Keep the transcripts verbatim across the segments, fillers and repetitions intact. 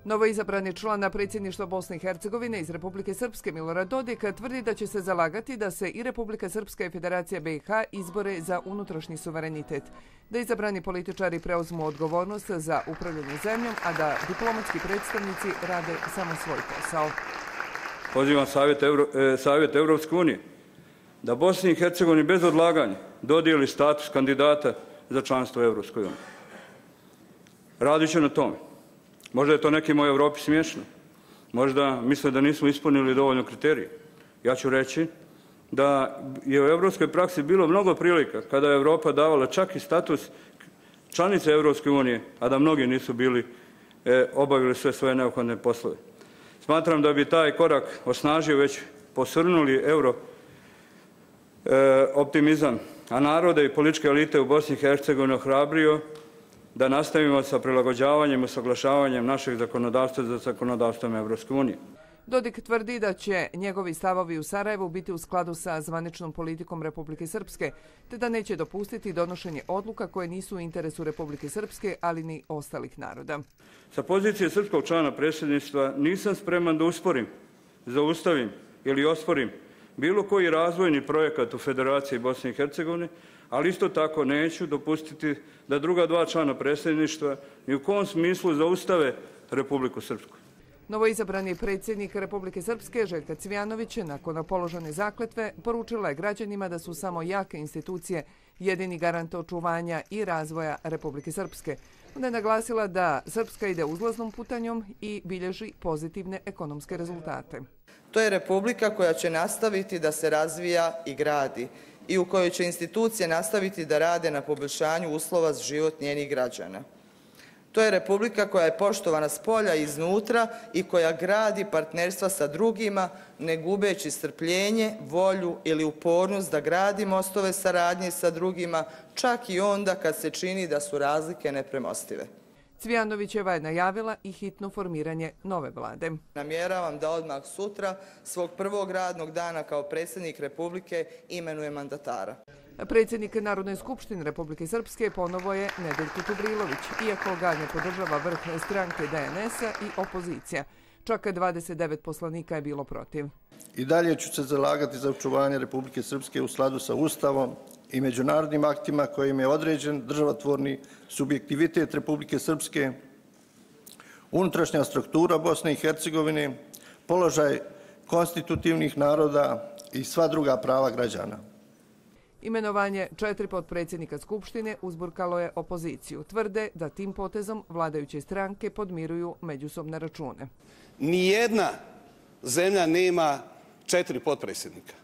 Novoizabrani član predsjedništva Bosne i Hercegovine iz Republike Srpske Milorad Dodik tvrdi da će se zalagati da se i Republika Srpska i Federacija B i H izbore za unutrašnji suverenitet, da izabrani političari preuzmu odgovornost za upravljanje zemljom, a da diplomatski predstavnici rade samo svoj posao. Pozivam Savjet, Euro, e, Savjet Evropske unije da Bosni i Hercegovini bez odlaganja dodijeli status kandidata za članstvo u Evropskoj uniji. Radit će na tome. Možda je to nekima u Evropi smiješno. Možda misle da nismo ispunili dovoljno kriterije. Ja ću reći da je u evropskoj praksi bilo mnogo prilika kada je Evropa davala čak i status članice Evropske unije, a da mnogi nisu bili e, obavili sve svoje neophodne poslove. Smatram da bi taj korak osnažio već posrnuli euro e, optimizam, a narode i političke elite u Bosni i Hercegovini ohrabrio da nastavimo sa prilagođavanjem i usaglašavanjem našeg zakonodavstva za zakonodavstvom Evropske unije. Dodik tvrdi da će njegovi stavovi u Sarajevu biti u skladu sa zvaničnom politikom Republike Srpske, te da neće dopustiti donošenje odluka koje nisu u interesu Republike Srpske, ali ni ostalih naroda. Sa pozicije srpskog člana predsjedništva nisam spreman da usporim, zaustavim ili osporim bilo koji razvojni projekat u Federaciji Bosne i Hercegovine, ali isto tako neću dopustiti da druga dva člana predsjedništva ni u kom smislu zaustave Republiku Srpsku. Novoizabrani predsjednik Republike Srpske Željka Cvijanović nakon položene zakletve poručila je građanima da su samo jake institucije jedini garant očuvanja i razvoja Republike Srpske. Ona je naglasila da Srpska ide uzlaznom putanjom i bilježi pozitivne ekonomske rezultate. To je republika koja će nastaviti da se razvija i gradi i u kojoj će institucije nastaviti da rade na poboljšanju uslova za život njenih građana. To je republika koja je poštovana s polja i iznutra i koja gradi partnerstva sa drugima, ne gubeći strpljenje, volju ili upornost da gradi mostove saradnje sa drugima, čak i onda kad se čini da su razlike nepremostive. Cvijanovićeva je najavila i hitno formiranje nove vlade. Namjeravam da odmah sutra, svog prvog radnog dana kao predsjednik Republike, imenuje mandatara. Predsjednik Narodne skupštine Republike Srpske ponovo je Nedeljko Čubrilović, iako ga ne podržava vrh stranke D N S-a i opozicija. Čak dvadeset devet poslanika je bilo protiv. I dalje ću se zalagati za očuvanje Republike Srpske u skladu sa Ustavom i međunarodnim aktima kojim je određen državotvorni subjektivitet Republike Srpske, unutrašnja struktura Bosne i Hercegovine, položaj konstitutivnih naroda i sva druga prava građana. Imenovanje četiri potpredsjednika Skupštine uzburkalo je opoziciju. Tvrde da tim potezom vladajuće stranke podmiruju međusobne račune. Nijedna zemlja nema četiri potpredsjednika.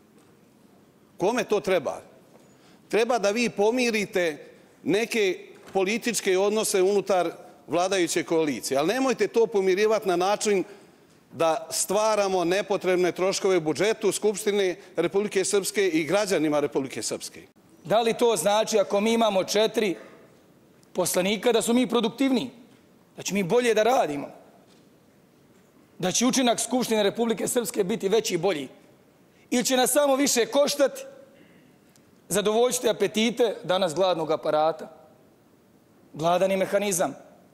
Kome to treba? Treba da vi pomirite neke političke odnose unutar vladajuće koalicije, ali nemojte to pomirivati na način da stvaramo nepotrebne troškove u budžetu Skupštine Republike Srpske i građanima Republike Srpske. Da li to znači ako mi imamo četiri poslanika da su mi produktivniji? Da će mi bolje da radimo? Da će učinak Skupštine Republike Srpske biti veći i bolji? Ili će nas samo više koštati, zadovoljiti apetite danas gladnog aparata? Gladani mehanizam.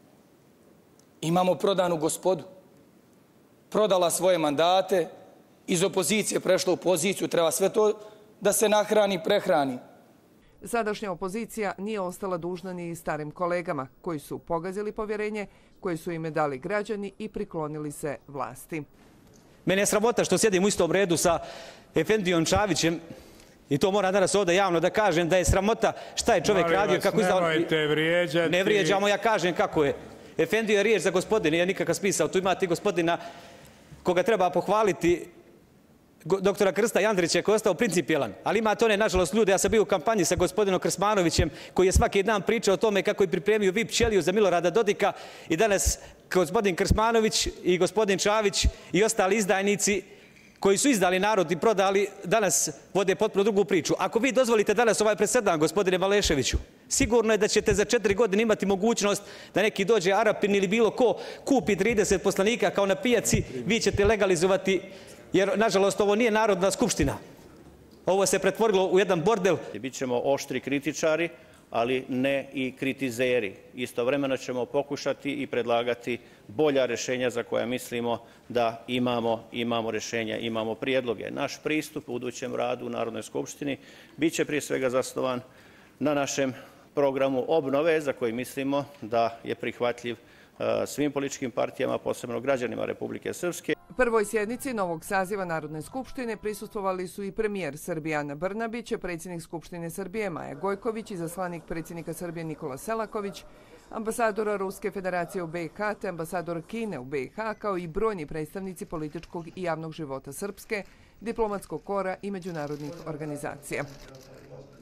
Imamo prodanu gospodu. Prodala svoje mandate, iz opozicije prešla u poziciju, treba sve to da se nahrani, prehrani. Sadašnja opozicija nije ostala dužna ni starim kolegama koji su pogazili povjerenje, koje su im dali građani i priklonili se vlasti. Mene je sramota što sjedim u istom redu sa Efendijom Čavićem i to moram danas ovdje javno da kažem da je sramota šta je čovjek radio. Kako izdao... Nemojte vrijeđati. Ne vrijeđamo, ja kažem kako je. Efendio je riječ za gospodine, ja nikakav smisao. Tu imate gospodina koga treba pohvaliti, doktora Krsta Jandrića, koji je ostao principijelan. Ali imate one, nažalost, ljude, ja sam bio u kampanji sa gospodinom Krsmanovićem, koji je svaki dan pričao o tome kako je pripremio V I P ćeliju za Milorada Dodika i danas gospodin Krsmanović i gospodin Čavić i ostali izdajnici koji su izdali narod i prodali, danas vode potpuno drugu priču. Ako vi dozvolite danas ovaj presedan, gospodine Maleševiću, sigurno je da ćete za četiri godine imati mogućnost da neki dođe Arapin ili bilo ko kupi trideset poslanika kao na pijaci, vi ćete legalizovati, jer nažalost ovo nije Narodna skupština. Ovo se pretvorilo u jedan bordel. Bićemo oštri kritičari, ali ne i kritizeri. Istovremeno ćemo pokušati i predlagati bolja rješenja za koja mislimo da imamo, imamo rješenja, imamo prijedloge. Naš pristup u budućem radu u Narodnoj skupštini bit će prije svega zasnovan na našem programu obnove za koji mislimo da je prihvatljiv svim političkim partijama, posebno građanima Republike Srpske. Prvoj sjednici novog saziva Narodne skupštine prisustvovali su i premijer Srbije Ana Brnabić, predsjednik Skupštine Srbije Maja Gojković, izaslanik predsjednika Srbije Nikola Selaković, ambasadora Ruske federacije u B i H te ambasador Kine u B i H, kao i brojni predstavnici političkog i javnog života Srpske, diplomatskog kora i međunarodnih organizacija.